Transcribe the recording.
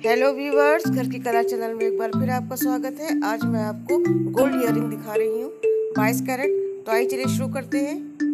Hello viewers, घर की कला चैनल में एक बार फिर आपका स्वागत है। आज मैं आपको गोल्ड इयररिंग दिखा रही हूँ, 22 कैरेट। तो आइए चलिए शुरू करते हैं।